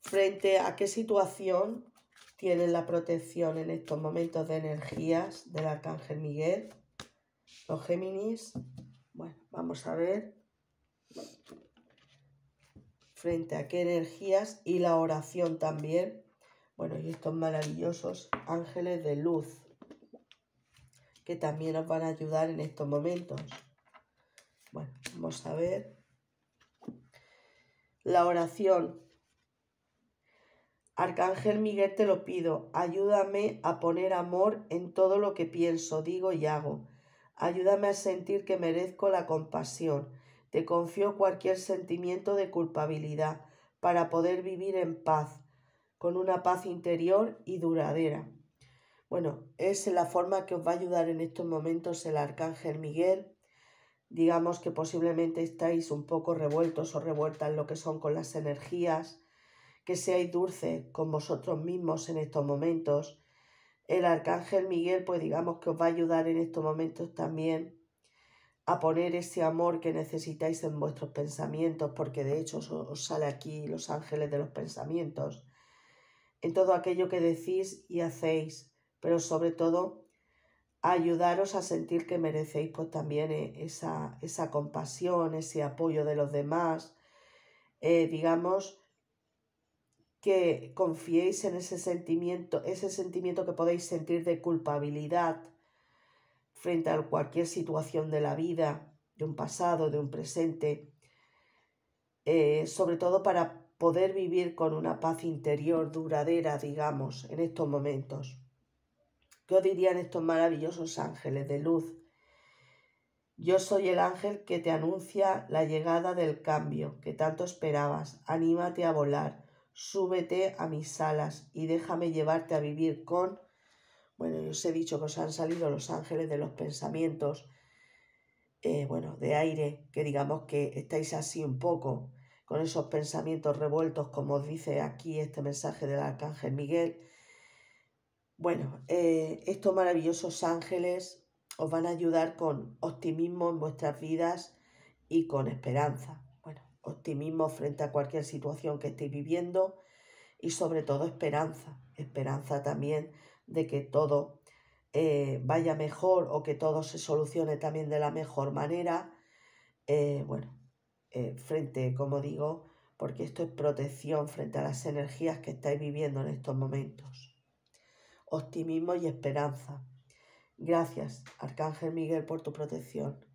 frente a qué situación tienen la protección en estos momentos de energías del Arcángel Miguel, los Géminis. Bueno, vamos a ver frente a qué energías y la oración también. Bueno, y estos maravillosos ángeles de luz que también nos van a ayudar en estos momentos. Bueno, vamos a ver la oración. Arcángel Miguel, te lo pido, ayúdame a poner amor en todo lo que pienso, digo y hago. Ayúdame a sentir que merezco la compasión. Te confío cualquier sentimiento de culpabilidad para poder vivir en paz, con una paz interior y duradera. Bueno, es la forma que os va a ayudar en estos momentos el Arcángel Miguel. Digamos que posiblemente estáis un poco revueltos o revueltas en lo que son con las energías, que seáis dulces con vosotros mismos en estos momentos. El Arcángel Miguel, pues digamos que os va a ayudar en estos momentos también a poner ese amor que necesitáis en vuestros pensamientos, porque de hecho os sale aquí los ángeles de los pensamientos, en todo aquello que decís y hacéis, pero sobre todo ayudaros a sentir que merecéis pues también esa compasión, ese apoyo de los demás, digamos que confiéis en ese sentimiento que podéis sentir de culpabilidad frente a cualquier situación de la vida, de un pasado, de un presente, sobre todo para poder vivir con una paz interior duradera, digamos, en estos momentos. ¿Qué os dirían estos maravillosos ángeles de luz? Yo soy el ángel que te anuncia la llegada del cambio que tanto esperabas. Anímate a volar, súbete a mis alas y déjame llevarte a vivir con... Bueno, yo os he dicho que os han salido los ángeles de los pensamientos, bueno, de aire, que digamos que estáis así un poco con esos pensamientos revueltos, como dice aquí este mensaje del Arcángel Miguel. Bueno, estos maravillosos ángeles os van a ayudar con optimismo en vuestras vidas y con esperanza. Bueno, optimismo frente a cualquier situación que estéis viviendo y sobre todo esperanza. Esperanza también de que todo vaya mejor o que todo se solucione también de la mejor manera. Frente, como digo, porque esto es protección frente a las energías que estáis viviendo en estos momentos. Optimismo y esperanza. Gracias, Arcángel Miguel, por tu protección.